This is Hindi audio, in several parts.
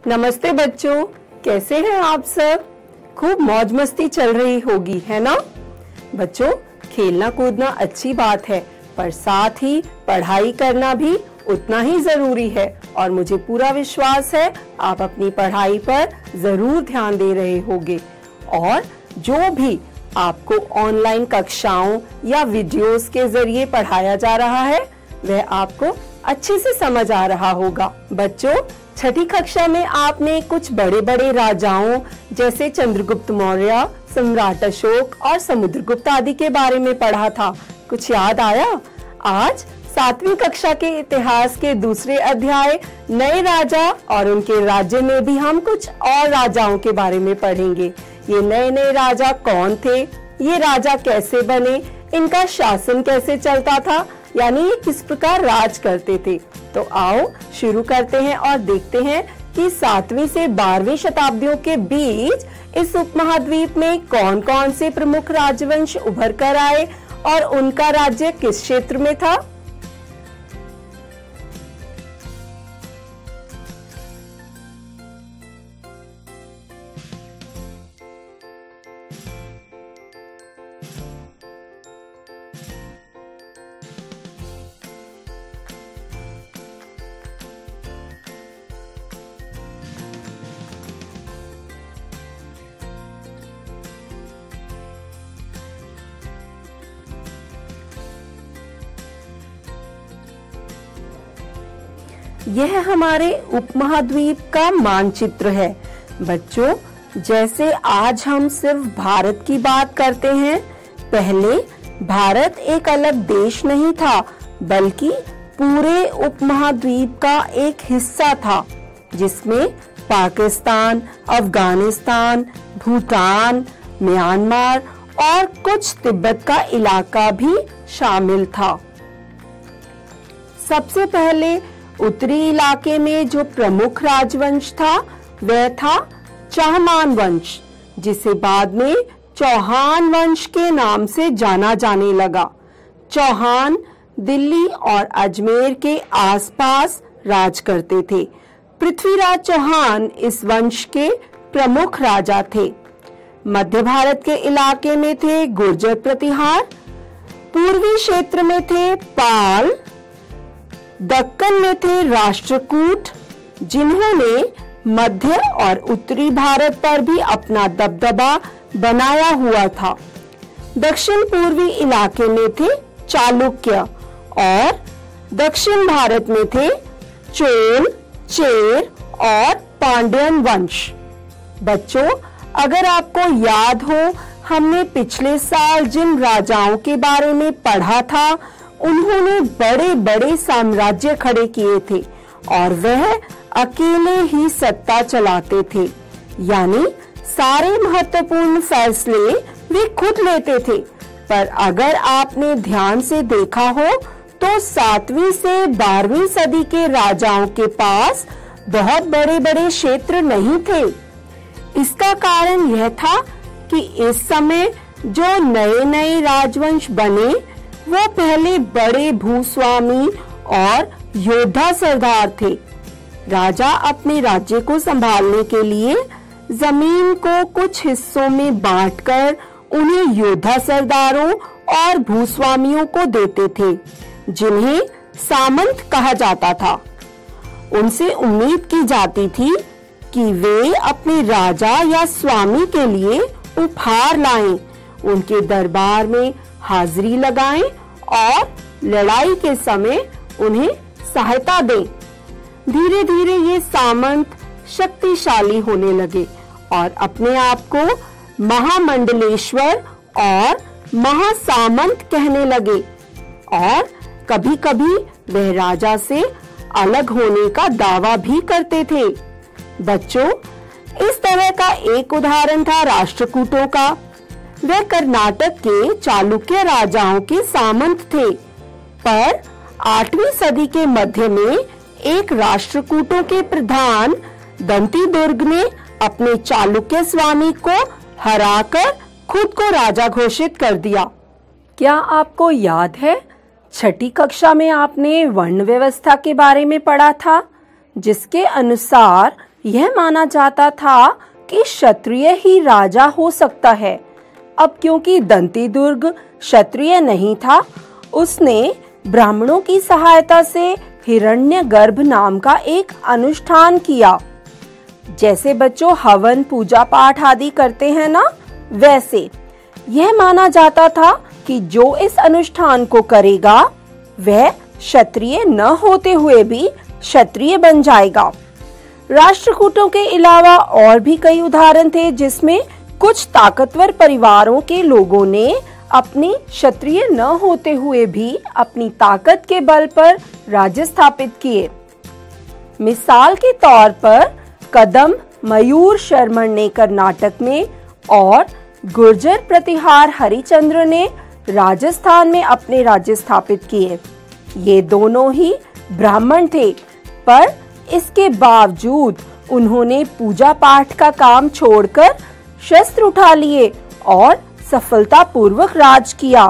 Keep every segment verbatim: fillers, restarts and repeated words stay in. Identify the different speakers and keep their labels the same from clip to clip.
Speaker 1: नमस्ते बच्चों, कैसे हैं आप सब? खूब मौज मस्ती चल रही होगी, है ना? बच्चों, खेलना कूदना अच्छी बात है, पर साथ ही पढ़ाई करना भी उतना ही जरूरी है और मुझे पूरा विश्वास है आप अपनी पढ़ाई पर जरूर ध्यान दे रहे होंगे और जो भी आपको ऑनलाइन कक्षाओं या वीडियोस के जरिए पढ़ाया जा रहा है वह आपको अच्छे से समझ आ रहा होगा। बच्चों, छठी कक्षा में आपने कुछ बड़े बड़े राजाओं जैसे चंद्रगुप्त मौर्य, सम्राट अशोक और समुद्रगुप्त आदि के बारे में पढ़ा था। कुछ याद आया? आज सातवीं कक्षा के इतिहास के दूसरे अध्याय नए राजा और उनके राज्य में भी हम कुछ और राजाओं के बारे में पढ़ेंगे। ये नए नए राजा कौन थे, ये राजा कैसे बने, इनका शासन कैसे चलता था, यानी ये किस प्रकार राज करते थे। तो आओ शुरू करते हैं और देखते हैं कि सातवीं से बारहवीं शताब्दियों के बीच इस उपमहाद्वीप में कौन कौन से प्रमुख राजवंश उभर कर आए और उनका राज्य किस क्षेत्र में था। यह हमारे उपमहाद्वीप का मानचित्र है। बच्चों, जैसे आज हम सिर्फ भारत की बात करते हैं, पहले भारत एक अलग देश नहीं था बल्कि पूरे उपमहाद्वीप का एक हिस्सा था जिसमें पाकिस्तान, अफगानिस्तान, भूटान, म्यांमार और कुछ तिब्बत का इलाका भी शामिल था। सबसे पहले उत्तरी इलाके में जो प्रमुख राजवंश था वह था चाहमान वंश, जिसे बाद में चौहान वंश के नाम से जाना जाने लगा। चौहान दिल्ली और अजमेर के आसपास राज करते थे। पृथ्वीराज चौहान इस वंश के प्रमुख राजा थे। मध्य भारत के इलाके में थे गुर्जर प्रतिहार, पूर्वी क्षेत्र में थे पाल, दक्कन में थे राष्ट्रकूट, जिन्होंने मध्य और उत्तरी भारत पर भी अपना दबदबा बनाया हुआ था। दक्षिण पूर्वी इलाके में थे चालुक्य और दक्षिण भारत में थे चोल, चेर और पांड्यन वंश। बच्चों, अगर आपको याद हो, हमने पिछले साल जिन राजाओं के बारे में पढ़ा था उन्होंने बड़े बड़े साम्राज्य खड़े किए थे और वह अकेले ही सत्ता चलाते थे, यानी सारे महत्वपूर्ण फैसले वे खुद लेते थे। पर अगर आपने ध्यान से देखा हो तो सातवीं से बारहवीं सदी के राजाओं के पास बहुत बड़े बड़े क्षेत्र नहीं थे। इसका कारण यह था कि इस समय जो नए नए राजवंश बने वो पहले बड़े भूस्वामी और योद्धा सरदार थे। राजा अपने राज्य को संभालने के लिए जमीन को कुछ हिस्सों में बांटकर उन्हें योद्धा सरदारों और भूस्वामियों को देते थे, जिन्हें सामंत कहा जाता था। उनसे उम्मीद की जाती थी कि वे अपने राजा या स्वामी के लिए उपहार लाएं, उनके दरबार में हाजिरी लगाएं और लड़ाई के समय उन्हें सहायता दें। धीरे धीरे ये सामंत शक्तिशाली होने लगे और अपने आप को महामंडलेश्वर और महासामंत कहने लगे और कभी कभी वह राजा से अलग होने का दावा भी करते थे। बच्चों, इस तरह का एक उदाहरण था राष्ट्रकूटों का। वे कर्नाटक के चालुक्य राजाओं के सामंत थे, पर आठवीं सदी के मध्य में एक राष्ट्रकूटों के प्रधान दंतीदुर्ग ने अपने चालुक्य स्वामी को हराकर खुद को राजा घोषित कर दिया। क्या आपको याद है, छठी कक्षा में आपने वर्ण व्यवस्था के बारे में पढ़ा था, जिसके अनुसार यह माना जाता था कि क्षत्रिय ही राजा हो सकता है। अब क्योंकि दंतीदुर्ग क्षत्रिय नहीं था, उसने ब्राह्मणों की सहायता से हिरण्यगर्भ नाम का एक अनुष्ठान किया। जैसे बच्चों हवन पूजा पाठ आदि करते हैं ना, वैसे यह माना जाता था कि जो इस अनुष्ठान को करेगा वह क्षत्रिय न होते हुए भी क्षत्रिय बन जाएगा। राष्ट्रकूटों के अलावा और भी कई उदाहरण थे जिसमें कुछ ताकतवर परिवारों के लोगों ने अपनी क्षत्रिय न होते हुए भी अपनी ताकत के बल पर राज्य स्थापित किए। मिसाल के तौर पर कदम मयूर शर्मण ने कर्नाटक में और गुर्जर प्रतिहार हरिचंद्र ने राजस्थान में अपने राज्य स्थापित किए। ये दोनों ही ब्राह्मण थे, पर इसके बावजूद उन्होंने पूजा पाठ का काम छोड़कर शस्त्र उठा लिए और सफलतापूर्वक राज किया।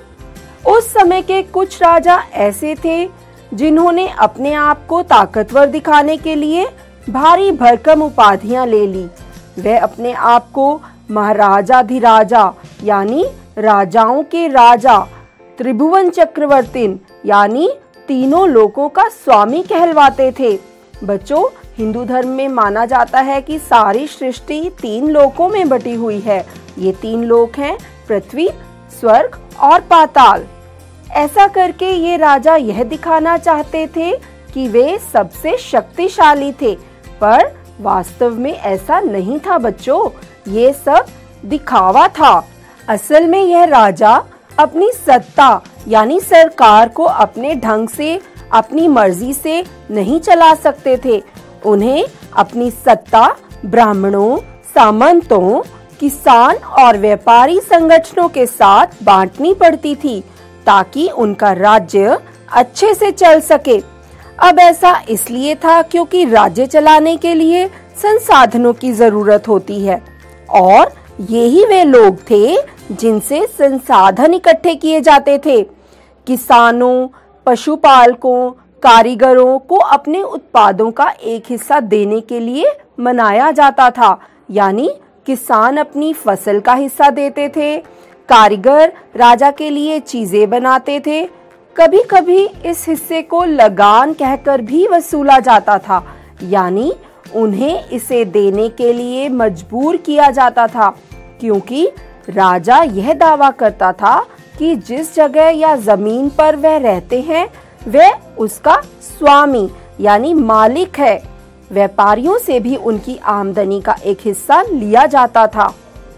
Speaker 1: उस समय के कुछ राजा ऐसे थे जिन्होंने अपने आप को ताकतवर दिखाने के लिए भारी भरकम उपाधियां ले ली। वे अपने आप को महाराजाधिराजा यानी राजाओं के राजा, त्रिभुवन चक्रवर्ती यानी तीनों लोकों का स्वामी कहलवाते थे। बच्चों, हिंदू धर्म में माना जाता है कि सारी सृष्टि तीन लोकों में बटी हुई है। ये तीन लोक हैं पृथ्वी, स्वर्ग और पाताल। ऐसा करके ये राजा यह दिखाना चाहते थे कि वे सबसे शक्तिशाली थे, पर वास्तव में ऐसा नहीं था बच्चों, ये सब दिखावा था। असल में यह राजा अपनी सत्ता यानी सरकार को अपने ढंग से, अपनी मर्जी से नहीं चला सकते थे। उन्हें अपनी सत्ता ब्राह्मणों, सामंतों, किसान और व्यापारी संगठनों के साथ बांटनी पड़ती थी ताकि उनका राज्य अच्छे से चल सके। अब ऐसा इसलिए था क्योंकि राज्य चलाने के लिए संसाधनों की जरूरत होती है और यही वे लोग थे जिनसे संसाधन इकट्ठे किए जाते थे। किसानों, पशुपालकों, कारीगरों को अपने उत्पादों का एक हिस्सा देने के लिए मनाया जाता था, यानी किसान अपनी फसल का हिस्सा देते थे, कारीगर राजा के लिए चीजें बनाते थे। कभी कभी इस हिस्से को लगान कहकर भी वसूला जाता था, यानी उन्हें इसे देने के लिए मजबूर किया जाता था, क्योंकि राजा यह दावा करता था कि जिस जगह या जमीन पर वह रहते हैं वह उसका स्वामी यानी मालिक है। व्यापारियों से भी उनकी आमदनी का एक हिस्सा लिया जाता था।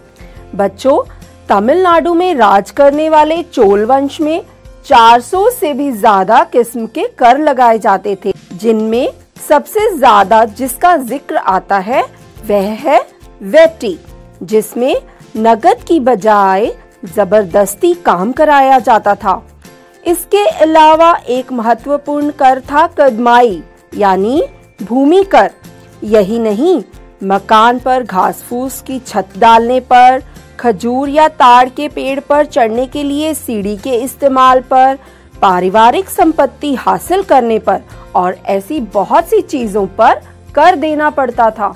Speaker 1: बच्चों, तमिलनाडु में राज करने वाले चोल वंश में चार सौ से भी ज्यादा किस्म के कर लगाए जाते थे, जिनमें सबसे ज्यादा जिसका जिक्र आता है वह है वेटी, जिसमें नगद की बजाय जबरदस्ती काम कराया जाता था। इसके अलावा एक महत्वपूर्ण कर था कदमाई यानी भूमि कर। यही नहीं, मकान पर घास फूस की छत डालने पर, खजूर या ताड़ के पेड़ पर चढ़ने के लिए सीढ़ी के इस्तेमाल पर, पारिवारिक संपत्ति हासिल करने पर और ऐसी बहुत सी चीजों पर कर देना पड़ता था।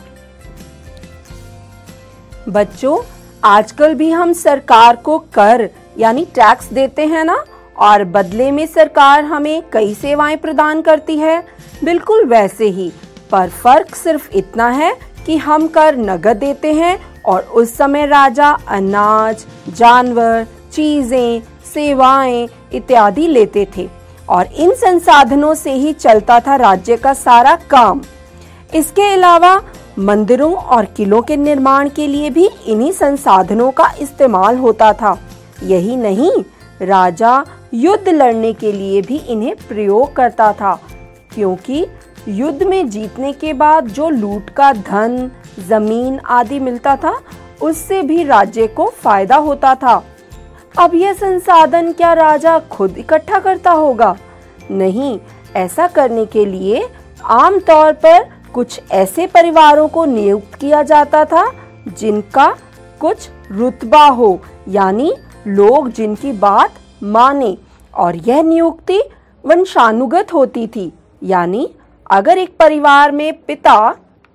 Speaker 1: बच्चों, आजकल भी हम सरकार को कर यानी टैक्स देते हैं ना, और बदले में सरकार हमें कई सेवाएं प्रदान करती है। बिल्कुल वैसे ही, पर फर्क सिर्फ इतना है कि हम कर नगद देते हैं और उस समय राजा अनाज, जानवर, चीजें, सेवाएं इत्यादि लेते थे और इन संसाधनों से ही चलता था राज्य का सारा काम। इसके अलावा मंदिरों और किलों के निर्माण के लिए भी इन्हीं संसाधनों का इस्तेमाल होता था। यही नहीं, राजा युद्ध लड़ने के लिए भी इन्हें प्रयोग करता था, क्योंकि युद्ध में जीतने के बाद जो लूट का धन, जमीन आदि मिलता था, उससे भी राज्य को फायदा होता था। अब यह संसाधन क्या राजा खुद इकट्ठा करता होगा? नहीं, ऐसा करने के लिए आमतौर पर कुछ ऐसे परिवारों को नियुक्त किया जाता था जिनका कुछ रुतबा हो, यानी लोग जिनकी बात माने, और यह नियुक्ति वंशानुगत होती थी। यानी अगर एक परिवार में पिता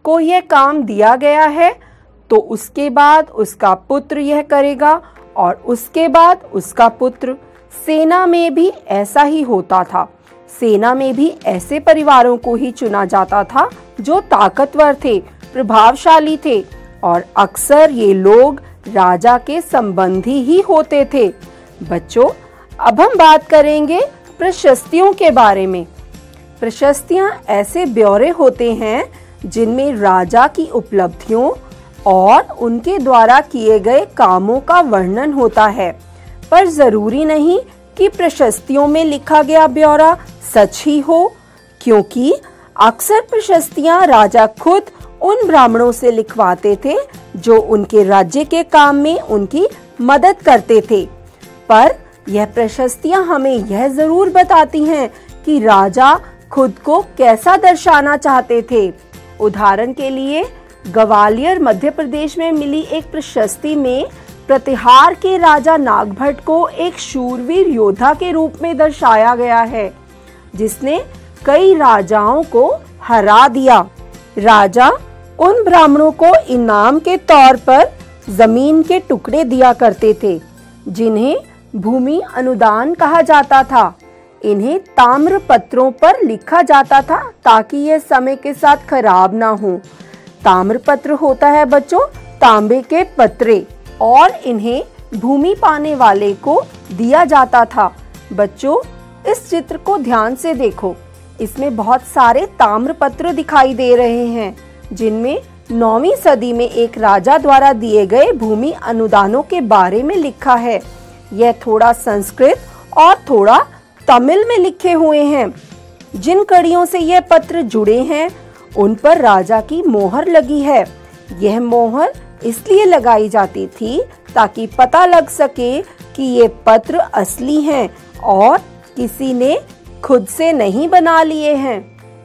Speaker 1: को यह काम दिया गया है तो उसके बाद उसका पुत्र यह करेगा और उसके बाद उसका पुत्र। सेना में भी ऐसा ही होता था। सेना में भी ऐसे परिवारों को ही चुना जाता था जो ताकतवर थे, प्रभावशाली थे और अक्सर ये लोग राजा के संबंधी ही होते थे। बच्चों, अब हम बात करेंगे प्रशस्तियों के बारे में। प्रशस्तियां ऐसे ब्यौरे होते हैं जिनमें राजा की उपलब्धियों और उनके द्वारा किए गए कामों का वर्णन होता है, पर जरूरी नहीं कि प्रशस्तियों में लिखा गया ब्यौरा सच ही हो, क्योंकि अक्सर प्रशस्तियां राजा खुद उन ब्राह्मणों से लिखवाते थे जो उनके राज्य के काम में उनकी मदद करते थे। पर यह प्रशस्तियां हमें यह जरूर बताती हैं कि राजा खुद को कैसा दर्शाना चाहते थे। उदाहरण के लिए ग्वालियर मध्य प्रदेश में मिली एक प्रशस्ति में प्रतिहार के राजा नागभट्ट को एक शूरवीर योद्धा के रूप में दर्शाया गया है, जिसने कई राजाओं को हरा दिया। राजा उन ब्राह्मणों को इनाम के तौर पर जमीन के टुकड़े दिया करते थे, जिन्हें भूमि अनुदान कहा जाता था। इन्हें ताम्र पत्रों पर लिखा जाता था ताकि यह समय के साथ खराब ना हो। ताम्र पत्र होता है बच्चों तांबे के पत्रे, और इन्हें भूमि पाने वाले को दिया जाता था। बच्चों, इस चित्र को ध्यान से देखो। इसमें बहुत सारे ताम्र पत्र दिखाई दे रहे हैं, जिनमें नौवीं सदी में एक राजा द्वारा दिए गए भूमि अनुदानों के बारे में लिखा है। यह थोड़ा संस्कृत और थोड़ा तमिल में लिखे हुए हैं। जिन कड़ियों से यह पत्र जुड़े हैं उन पर राजा की मोहर लगी है। यह मोहर इसलिए लगाई जाती थी ताकि पता लग सके कि ये पत्र असली हैं और किसी ने खुद से नहीं बना लिए हैं।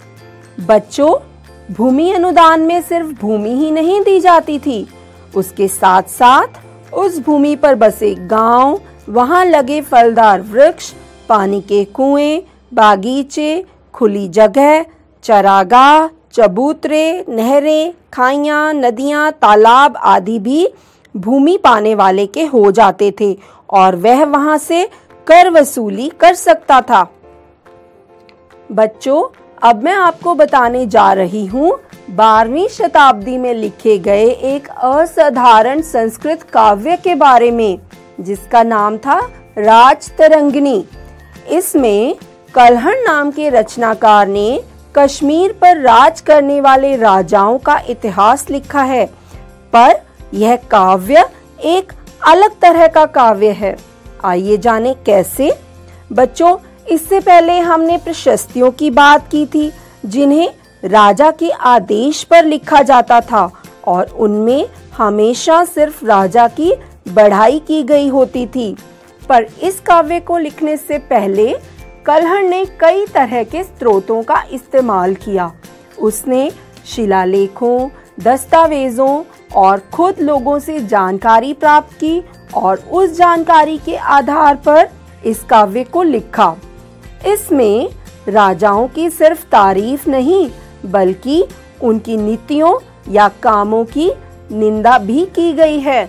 Speaker 1: बच्चों, भूमि अनुदान में सिर्फ भूमि ही नहीं दी जाती थी, उसके साथ साथ उस भूमि पर बसे गांव, वहां लगे फलदार वृक्ष, पानी के कुएं, बागीचे, खुली जगह, चरागाह, चबूतरे, नहरें, खाइयां, नदियां, तालाब आदि भी भूमि पाने वाले के हो जाते थे और वह वहां से कर वसूली कर सकता था। बच्चों, अब मैं आपको बताने जा रही हूँ बारहवीं शताब्दी में लिखे गए एक असाधारण संस्कृत काव्य के बारे में, जिसका नाम था राजतरंगिणी। इसमें कल्हण नाम के रचनाकार ने कश्मीर पर राज करने वाले राजाओं का इतिहास लिखा है, पर यह काव्य एक अलग तरह का काव्य है। आइए जाने कैसे। बच्चों, इससे पहले हमने प्रशस्तियों की बात की थी, जिन्हें राजा के आदेश पर लिखा जाता था और उनमें हमेशा सिर्फ राजा की बढ़ाई की गई होती थी। पर इस काव्य को लिखने से पहले कल्हण ने कई तरह के स्रोतों का इस्तेमाल किया। उसने शिलालेखों, दस्तावेजों और खुद लोगों से जानकारी प्राप्त की और उस जानकारी के आधार पर इस काव्य को लिखा। इसमें राजाओं की सिर्फ तारीफ नहीं, बल्कि उनकी नीतियों या कामों की निंदा भी की गई है।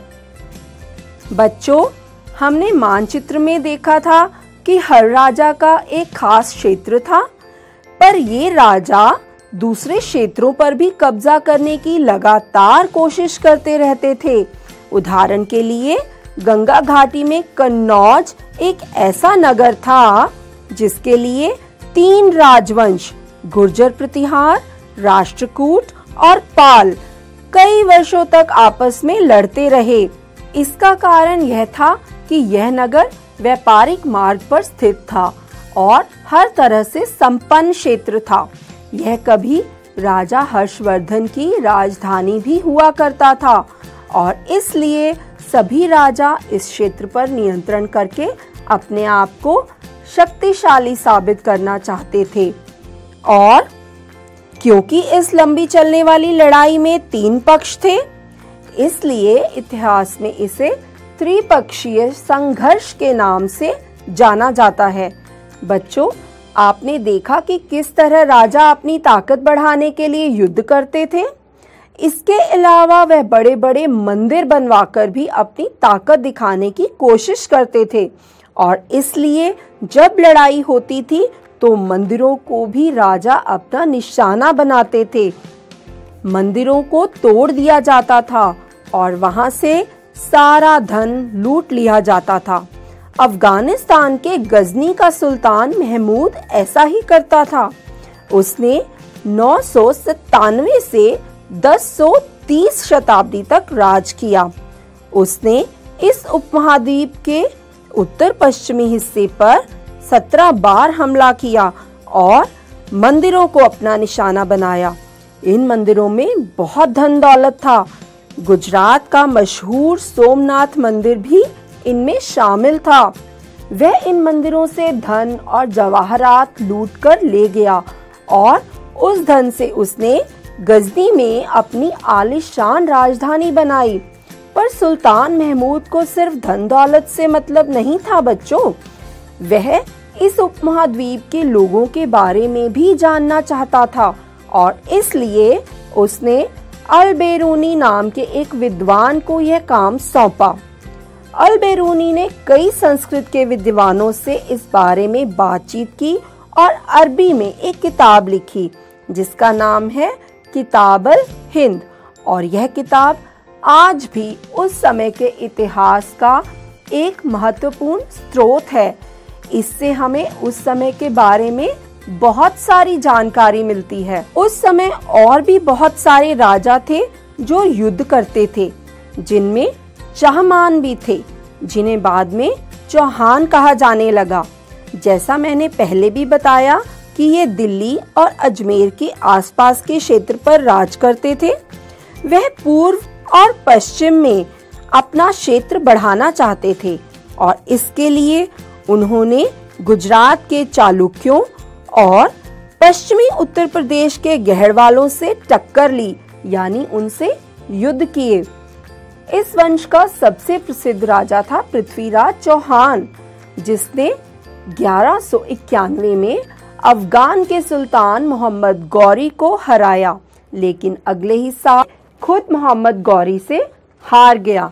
Speaker 1: बच्चों, हमने मानचित्र में देखा था कि हर राजा का एक खास क्षेत्र था, पर ये राजा दूसरे क्षेत्रों पर भी कब्जा करने की लगातार कोशिश करते रहते थे। उदाहरण के लिए गंगा घाटी में कन्नौज एक ऐसा नगर था जिसके लिए तीन राजवंश गुर्जर प्रतिहार, राष्ट्रकूट और पाल कई वर्षों तक आपस में लड़ते रहे। इसका कारण यह था कि यह नगर व्यापारिक मार्ग पर स्थित था और हर तरह से संपन्न क्षेत्र था। यह कभी राजा हर्षवर्धन की राजधानी भी हुआ करता था और इसलिए सभी राजा इस क्षेत्र पर नियंत्रण करके अपने आप को शक्तिशाली साबित करना चाहते थे। और क्योंकि इस लंबी चलने वाली लड़ाई में तीन पक्ष थे, इसलिए इतिहास में इसे त्रिपक्षीय संघर्ष के नाम से जाना जाता है। बच्चों, आपने देखा कि किस तरह राजा अपनी ताकत बढ़ाने के लिए युद्ध करते थे। इसके अलावा वह बड़े बड़े मंदिर बनवाकर भी अपनी ताकत दिखाने की कोशिश करते थे और इसलिए जब लड़ाई होती थी तो मंदिरों को भी राजा अपना निशाना बनाते थे। मंदिरों को तोड़ दिया जाता था और वहां से सारा धन लूट लिया जाता था। अफगानिस्तान के गजनी का सुल्तान महमूद ऐसा ही करता था। उसने नौ सौ सत्तानवे से दस सौ तीस शताब्दी तक राज किया। उसने इस उपमहाद्वीप के उत्तर पश्चिमी हिस्से पर सत्रह बार हमला किया और मंदिरों को अपना निशाना बनाया। इन मंदिरों में बहुत धन दौलत था। गुजरात का मशहूर सोमनाथ मंदिर भी इनमें शामिल था। वह इन मंदिरों से धन और जवाहरात लूट कर ले गया और उस धन से उसने गजनी में अपनी आलीशान राजधानी बनाई। पर सुल्तान महमूद को सिर्फ धन दौलत से मतलब नहीं था बच्चों, वह इस उपमहाद्वीप के लोगों के बारे में भी जानना चाहता था और इसलिए उसने अल-बेरूनी नाम के एक विद्वान को यह काम सौंपा। अल-बेरूनी ने कई संस्कृत के विद्वानों से इस बारे में बातचीत की और अरबी में एक किताब लिखी जिसका नाम है किताबुल हिंद, और यह किताब आज भी उस समय के इतिहास का एक महत्वपूर्ण स्रोत है। इससे हमें उस समय के बारे में बहुत सारी जानकारी मिलती है। उस समय और भी बहुत सारे राजा थे जो युद्ध करते थे, जिनमें चाहमान भी थे, जिन्हें बाद में चौहान कहा जाने लगा। जैसा मैंने पहले भी बताया कि ये दिल्ली और अजमेर के आसपास के क्षेत्र पर राज करते थे। वह पूर्व और पश्चिम में अपना क्षेत्र बढ़ाना चाहते थे और इसके लिए उन्होंने गुजरात के चालुक्यों और पश्चिमी उत्तर प्रदेश के गहरवालों से टक्कर ली, यानी उनसे युद्ध किए। इस वंश का सबसे प्रसिद्ध राजा था पृथ्वीराज चौहान, जिसने ग्यारह सौ इक्यानवे में अफगान के सुल्तान मोहम्मद गौरी को हराया, लेकिन अगले ही साल खुद मोहम्मद गौरी से हार गया।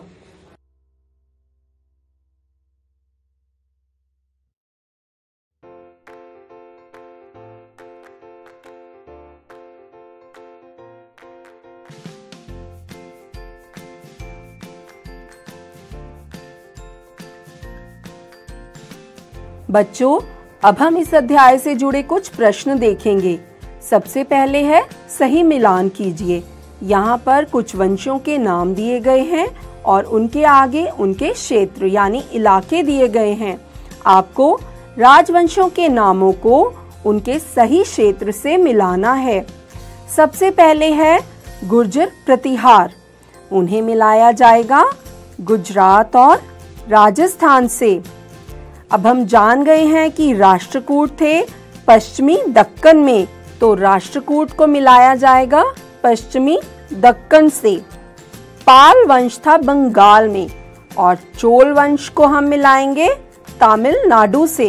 Speaker 1: बच्चों, अब हम इस अध्याय से जुड़े कुछ प्रश्न देखेंगे। सबसे पहले है सही मिलान कीजिए। यहाँ पर कुछ वंशों के नाम दिए गए हैं और उनके आगे उनके क्षेत्र यानी इलाके दिए गए हैं। आपको राजवंशों के नामों को उनके सही क्षेत्र से मिलाना है। सबसे पहले है गुर्जर प्रतिहार। उन्हें मिलाया जाएगा गुजरात और राजस्थान से। अब हम जान गए हैं कि राष्ट्रकूट थे पश्चिमी दक्कन में, तो राष्ट्रकूट को मिलाया जाएगा पश्चिमी दक्कन से। पाल वंश था बंगाल में और चोल वंश को हम मिलाएंगे तमिलनाडु से।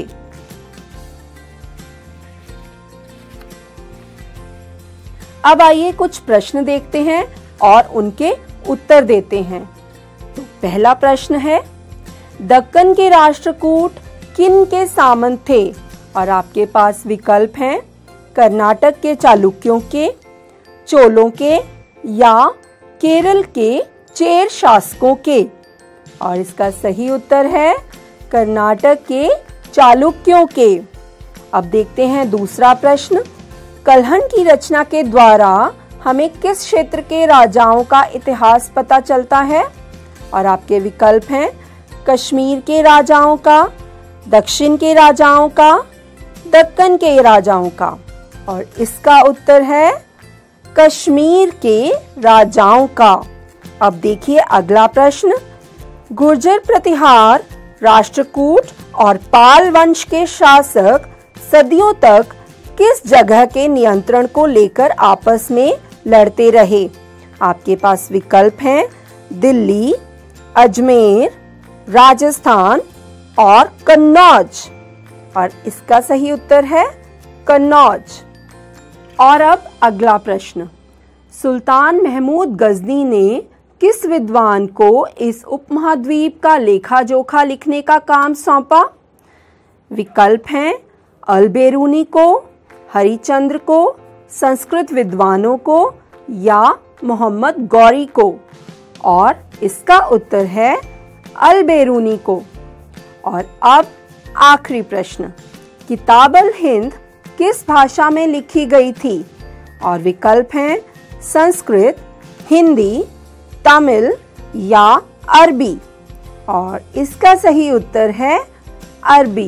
Speaker 1: अब आइए कुछ प्रश्न देखते हैं और उनके उत्तर देते हैं। तो पहला प्रश्न है, दक्कन के राष्ट्रकूट किन के सामंत थे? और आपके पास विकल्प हैं कर्नाटक के चालुक्यों के, चोलों के या केरल के चेर शासकों के। और इसका सही उत्तर है कर्नाटक के चालुक्यों के। अब देखते हैं दूसरा प्रश्न, कलहन की रचना के द्वारा हमें किस क्षेत्र के राजाओं का इतिहास पता चलता है? और आपके विकल्प हैं कश्मीर के राजाओं का, दक्षिण के राजाओं का, दक्कन के राजाओं का। और इसका उत्तर है कश्मीर के राजाओं का। अब देखिए अगला प्रश्न, गुर्जर प्रतिहार, राष्ट्रकूट और पाल वंश के शासक सदियों तक किस जगह के नियंत्रण को लेकर आपस में लड़ते रहे? आपके पास विकल्प हैं दिल्ली, अजमेर, राजस्थान और कन्नौज। और इसका सही उत्तर है कन्नौज। और अब अगला प्रश्न, सुल्तान महमूद गजनी ने किस विद्वान को इस उपमहाद्वीप का लेखा जोखा लिखने का काम सौंपा? विकल्प हैं अल बेरूनी को, हरिचंद्र को, संस्कृत विद्वानों को या मोहम्मद गौरी को। और इसका उत्तर है अल बेरूनी को। और अब आखिरी प्रश्न, किताब अल हिंद किस भाषा में लिखी गई थी? और विकल्प हैं संस्कृत, हिंदी, तमिल या अरबी। और इसका सही उत्तर है अरबी।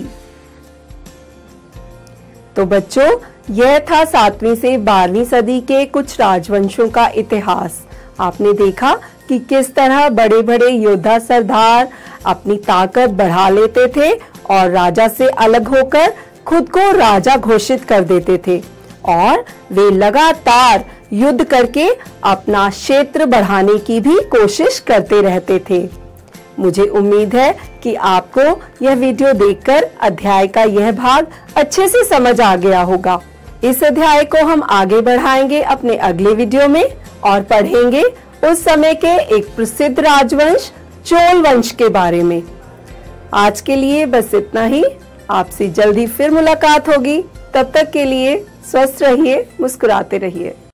Speaker 1: तो बच्चों, यह था सातवीं से बारहवीं सदी के कुछ राजवंशों का इतिहास। आपने देखा कि किस तरह बड़े बड़े योद्धा सरदार अपनी ताकत बढ़ा लेते थे और राजा से अलग होकर खुद को राजा घोषित कर देते थे, और वे लगातार युद्ध करके अपना क्षेत्र बढ़ाने की भी कोशिश करते रहते थे। मुझे उम्मीद है कि आपको यह वीडियो देखकर अध्याय का यह भाग अच्छे से समझ आ गया होगा। इस अध्याय को हम आगे बढ़ाएंगे अपने अगले वीडियो में और पढ़ेंगे उस समय के एक प्रसिद्ध राजवंश चोल वंश के बारे में। आज के लिए बस इतना ही। आपसे जल्दी फिर मुलाकात होगी। तब तक के लिए स्वस्थ रहिए, मुस्कुराते रहिए।